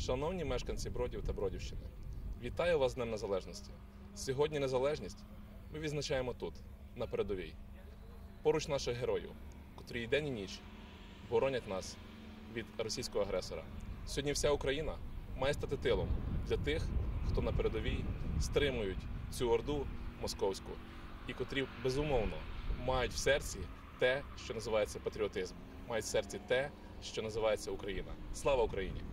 Шановні мешканці Бродів та Бродівщини, вітаю вас з Днем Незалежності. Сьогодні незалежність ми відзначаємо тут, на передовій. Поруч наших героїв, котрі і день і ніч боронять нас від російського агресора. Сьогодні вся Україна має стати тилом для тих, хто на передовій стримують цю орду московську і котрі, безумовно, мають в серці те, що називається патріотизм, мають в серці те, що називається Україна. Слава Україні!